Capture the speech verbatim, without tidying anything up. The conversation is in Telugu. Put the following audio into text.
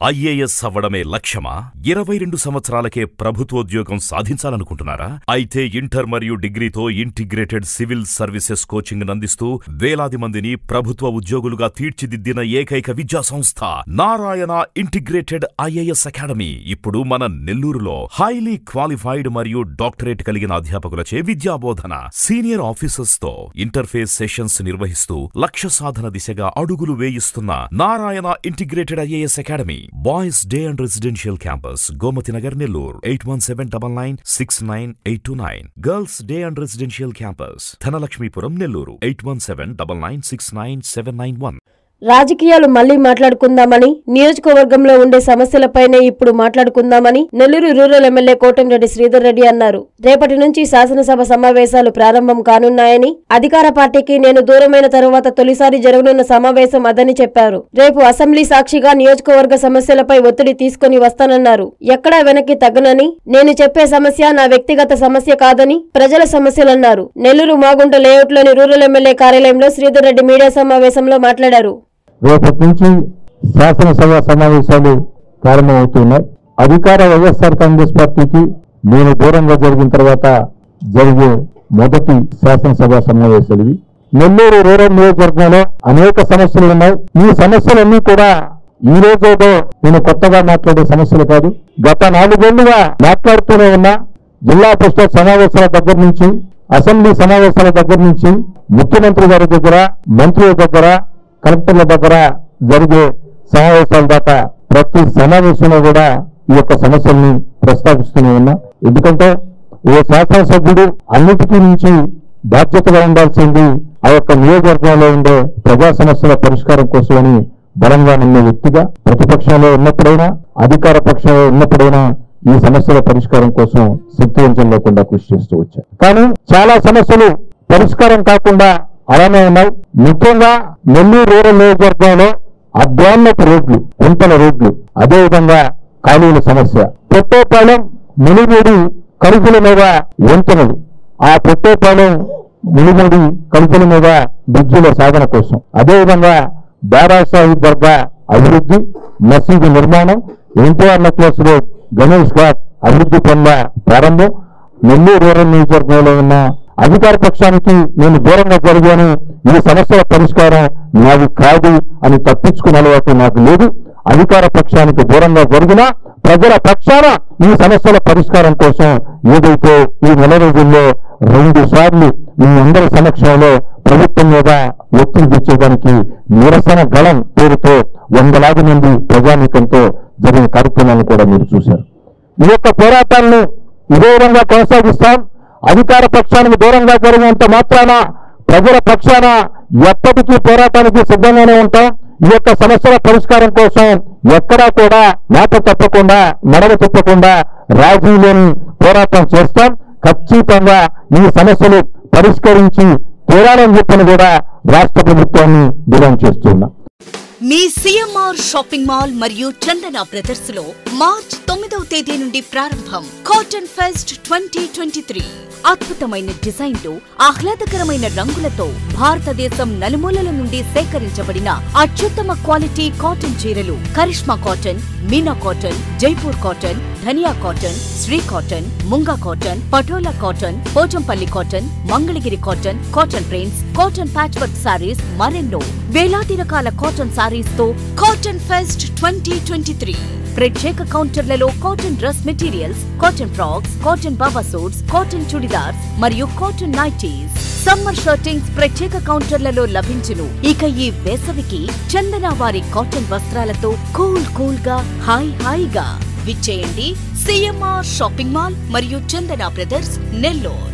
ఐఏఎస్ అవ్వడమే లక్ష్యమా? ఇరవై రెండు సంవత్సరాలకే ప్రభుత్వోద్యోగం సాధించాలనుకుంటున్నారా? అయితే ఇంటర్ మరియు డిగ్రీతో ఇంటిగ్రేటెడ్ సివిల్ సర్వీసెస్ కోచింగ్ అందిస్తూ వేలాది మందిని ప్రభుత్వ ఉద్యోగులుగా తీర్చిదిద్దిన ఏకైక విద్యా సంస్థ నారాయణ ఇంటిగ్రేటెడ్ ఐఏఎస్ అకాడమీ ఇప్పుడు మన నెల్లూరులో హైలీ క్వాలిఫైడ్ మరియు డాక్టరేట్ కలిగిన అధ్యాపకులచే విద్యాబోధన, సీనియర్ ఆఫీసర్స్ తో ఇంటర్ఫేస్ సెషన్స్ నిర్వహిస్తూ లక్ష్య సాధన దిశగా అడుగులు వేయిస్తున్న Narayana integrated IAS academy. Boys day and residential campus Gomathi Nagar Nellore eight one seven nine nine six nine eight two nine. Girls day and residential campus Dhanalakshmipuram Nellore eight one seven nine nine six nine seven nine one. రాజకీయాలు మళ్లీ మాట్లాడుకుందామని, నియోజకవర్గంలో ఉండే సమస్యలపైనే ఇప్పుడు మాట్లాడుకుందామని నెల్లూరు రూరల్ ఎమ్మెల్యే కోటంరెడ్డి శ్రీధర్ రెడ్డి అన్నారు. రేపటి నుంచి శాసనసభ సమావేశాలు ప్రారంభం కానున్నాయని, అధికార పార్టీకి నేను దూరమైన తరువాత తొలిసారి జరగనున్న సమావేశం అదని చెప్పారు. రేపు అసెంబ్లీ సాక్షిగా నియోజకవర్గ సమస్యలపై ఒత్తిడి తీసుకుని వస్తానన్నారు. ఎక్కడా వెనక్కి తగ్గనని, నేను చెప్పే సమస్య నా వ్యక్తిగత సమస్య కాదని ప్రజల సమస్యలన్నారు. నెల్లూరు మాగుంట లేఅవుట్లోని రూరల్ ఎమ్మెల్యే కార్యాలయంలో శ్రీధర్ రెడ్డి మీడియా సమావేశంలో మాట్లాడారు. రేపటి నుంచి శాసనసభ సమావేశాలు ప్రారంభమవుతున్నాయి. అధికార వైఎస్ఆర్ కాంగ్రెస్ పార్టీకి నేను దూరంగా జరిగిన తర్వాత జరిగే మొదటి శాసనసభ సమావేశాలు ఇవి. నెల్లూరు రూరల్ నియోజకవర్గంలో అనేక సమస్యలు ఉన్నాయి. ఈ సమస్యలన్నీ కూడా ఈ రోజేదో నేను కొత్తగా మాట్లాడే సమస్యలు కాదు. గత నాలుగేళ్లుగా మాట్లాడుతూనే ఉన్నా. జిల్లా పరిషత్ సమావేశాల దగ్గర నుంచి, అసెంబ్లీ సమావేశాల దగ్గర నుంచి, ముఖ్యమంత్రి గారి దగ్గర, మంత్రుల దగ్గర, కలెక్టర్ల దగ్గర జరిగే సమావేశాల దాకా ప్రతి సమావేశంలో కూడా ఈ యొక్క సమస్యల్ని ప్రస్తావిస్తూనే ఉన్నా. ఎందుకంటే ఓ శాసనసభ్యుడు అన్నిటికీ నుంచి బాధ్యతగా ఉండాల్సింది ఆ యొక్క నియోజకవర్గంలో ఉండే ప్రజా సమస్యల పరిష్కారం కోసమని బలంగా నమ్మే వ్యక్తిగా ప్రతిపక్షంలో ఉన్నప్పుడైనా, అధికార పక్షంలో ఉన్నప్పుడైనా ఈ సమస్యల పరిష్కారం కోసం శక్తివంచన లేకుండా కృషి చేస్తూ వచ్చారు. కానీ చాలా సమస్యలు పరిష్కారం కాకుండా అలానే ఉన్నాయి. ముఖ్యంగా నెల్లూరు రూరల్ నియోజకవర్గంలో అధ్వాన్నపు రోడ్లు, గుంతల రోడ్లు, అదేవిధంగా ఖాళీల సమస్య, పొట్టేపాలెం మునిమూడి కలుపుల మీద వంతెనలు, ఆ పొట్టేపాలెం మునిమూడి కలుపుల మీద బ్రిడ్జిల సాధన కోసం, అదేవిధంగా బారాసాహిబ్ దర్గా అభివృద్ధి, మసీదు నిర్మాణం, NTR necklace road, Ganesh Ghat అభివృద్ధి పనుల ప్రారంభం. నెల్లూరు రూరల్ నియోజకవర్గంలో ఉన్న అధికార పక్షానికి నేను దూరంగా జరిగాను, ఈ సమస్యల పరిష్కారం నాది కాదు అని తప్పించుకునే అలవాటు నాకు లేదు. అధికార పక్షానికి దూరంగా జరిగినా ప్రజల పక్షాన ఈ సమస్యల పరిష్కారం కోసం ఏదైతే ఈ నెల రోజుల్లో రెండు సార్లు మీ అందరి సమక్షంలో ప్రభుత్వం మీద ఒత్తిడి తెచ్చేదానికి నిరసన గళం పేరుతో వందలాది మంది ప్రజానీకంతో జరిగిన కార్యక్రమాలను కూడా మీరు చూశారు. ఈ యొక్క పోరాటాలను ఇదే విధంగా కొనసాగిస్తాం. అధికార పక్షానికి దూరంగా జరిగినంత మాత్రాన ప్రజల పక్షాన ఎప్పటికీ పోరాటానికి సిద్ధంగానే ఉంటాం. ఈ యొక్క సమస్యల పరిష్కారం కోసం ఎక్కడా కూడా మాట తప్పకుండా, నడవ తప్పకుండా రాజీలేని పోరాటం చేస్తాం. ఖచ్చితంగా ఈ సమస్యలు పరిష్కరించి తీరాలని చెప్పని కూడా రాష్ట్ర ప్రభుత్వాన్ని డిమాండ్ చేస్తున్నాం. మీ సిఎంఆర్ షాపింగ్ మాల్ మరియు చందన బ్రదర్స్ లో మార్చ్ తొమ్మిదవ తేదీ నుండి ప్రారంభం cotton fest twenty twenty three. అద్భుతమైన డిజైన్లు, ఆహ్లాదకరమైన రంగులతో భారతదేశం నలుమూలల నుండి సేకరించబడిన అత్యుత్తమ క్వాలిటీ కాటన్ చీరలు, Karishma cotton, Meena cotton, Jaipur cotton, Dhaniya cotton, Shri cotton, Munga cotton, Patola cotton, Pochampalli cotton, Mangalagiri cotton, cotton prints, cotton patch work sarees, మరెన్నో వేలాది రకాల కాటన్ సారీస్ తో cotton fest twenty twenty three. ప్రత్యేక కౌంటర్లలో cotton dress materials, cotton frocks, cotton baba suits, cotton chudidars మరియు కాటన్ నైటీస్, సమ్మర్ షర్టింగ్స్ ప్రత్యేక కౌంటర్లలో లభించును. ఇక ఈ వేసవికి చందన వారి కాటన్ వస్త్రాలతో కూల్ కూల్ గా, హాయ్ హాయిగా విచ్చేయండి సిఎంఆర్ షాపింగ్ మాల్ మరియు చందన బ్రదర్స్ నెల్లూరు.